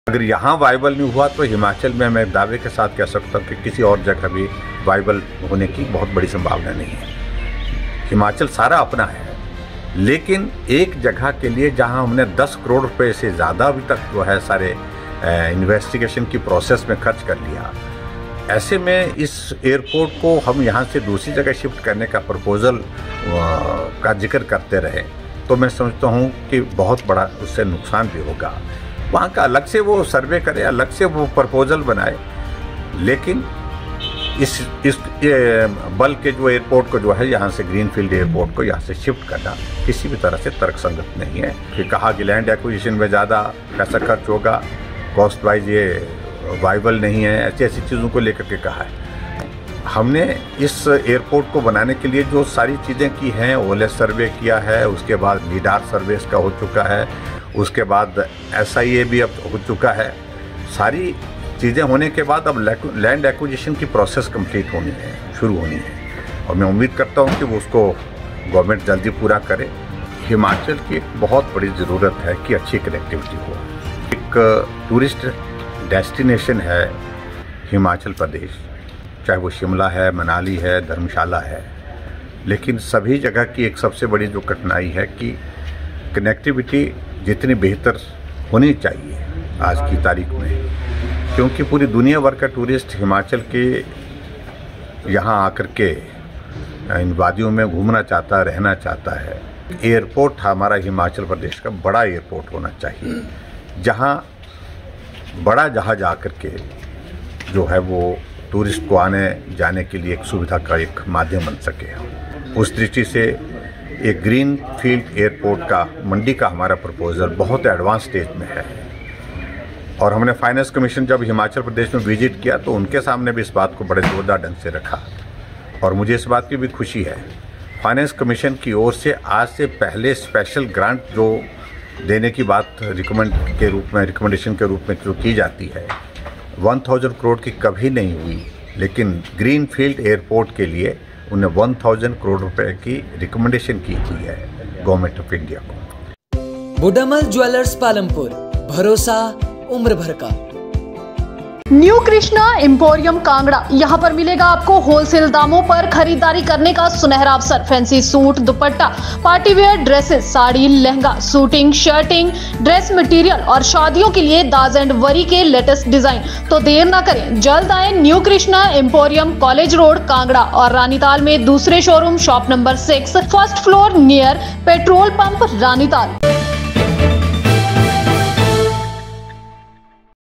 अगर यहाँ वाइबल नहीं हुआ तो हिमाचल में मैं दावे के साथ कह सकता हूँ कि किसी और जगह भी वाइबल होने की बहुत बड़ी संभावना नहीं है। हिमाचल सारा अपना है, लेकिन एक जगह के लिए जहाँ हमने 10 करोड़ रुपए से ज़्यादा अभी तक जो है सारे इन्वेस्टिगेशन की प्रोसेस में खर्च कर लिया, ऐसे में इस एयरपोर्ट को हम यहाँ से दूसरी जगह शिफ्ट करने का प्रपोज़ल का जिक्र करते रहे तो मैं समझता हूँ कि बहुत बड़ा उससे नुकसान भी होगा। वहाँ का अलग से वो सर्वे करे, अलग से वो प्रपोज़ल बनाए, लेकिन इस बल्क के जो एयरपोर्ट को जो है यहाँ से ग्रीनफील्ड एयरपोर्ट को यहाँ से शिफ्ट करना किसी भी तरह से तर्कसंगत नहीं है। कि कहा कि लैंड एक्विजिशन में ज़्यादा पैसा खर्च होगा, कॉस्ट वाइज ये वाइबल नहीं है, ऐसी चीज़ों को लेकर के कहा है। हमने इस एयरपोर्ट को बनाने के लिए जो सारी चीज़ें की हैं, ओएलएस सर्वे किया है, उसके बाद लीडार सर्वे इसका हो चुका है, उसके बाद SIA भी अब हो चुका है। सारी चीज़ें होने के बाद अब लैंड एक्विजिशन की प्रोसेस कंप्लीट होनी है, शुरू होनी है, और मैं उम्मीद करता हूँ कि वो उसको गवर्नमेंट जल्दी पूरा करे। हिमाचल की एक बहुत बड़ी ज़रूरत है कि अच्छी कनेक्टिविटी हो। एक टूरिस्ट डेस्टिनेशन है हिमाचल प्रदेश, चाहे वो शिमला है, मनाली है, धर्मशाला है, लेकिन सभी जगह की एक सबसे बड़ी जो कठिनाई है कि कनेक्टिविटी जितनी बेहतर होनी चाहिए आज की तारीख में, क्योंकि पूरी दुनिया भर का टूरिस्ट हिमाचल के यहाँ आकर के इन वादियों में घूमना चाहता है, रहना चाहता है। एयरपोर्ट हमारा हिमाचल प्रदेश का बड़ा एयरपोर्ट होना चाहिए, जहाँ बड़ा जहाज आकर के जो है वो टूरिस्ट को आने जाने के लिए एक सुविधा का एक माध्यम बन सके। उस दृष्टि से एक ग्रीन फील्ड एयरपोर्ट का मंडी का हमारा प्रपोजल बहुत एडवांस स्टेज में है, और हमने फाइनेंस कमीशन जब हिमाचल प्रदेश में विजिट किया तो उनके सामने भी इस बात को बड़े जोरदार ढंग से रखा, और मुझे इस बात की भी खुशी है फाइनेंस कमीशन की ओर से आज से पहले स्पेशल ग्रांट जो देने की बात रिकमेंडेशन के रूप में जो की जाती है 1000 करोड़ की कभी नहीं हुई, लेकिन ग्रीन फील्ड एयरपोर्ट के लिए उन्हें 1000 करोड़ रुपए की रिकमेंडेशन की हुई है गवर्नमेंट ऑफ इंडिया को। बुडामल ज्वेलर्स पालमपुर, भरोसा उम्र भर का। न्यू कृष्णा एम्पोरियम कांगड़ा, यहाँ पर मिलेगा आपको होलसेल दामों पर खरीदारी करने का सुनहरा अवसर। Fancy suit, dupatta, party wear dresses, sari, lehenga, suiting, shirting, dress material और शादियों के लिए दाज एंड वरी के लेटेस्ट डिजाइन। तो देर ना करें, जल्द आए new Krishna emporium, college road, Kangra, और रानीताल में दूसरे showroom shop number 6, first floor near petrol pump, Ranital.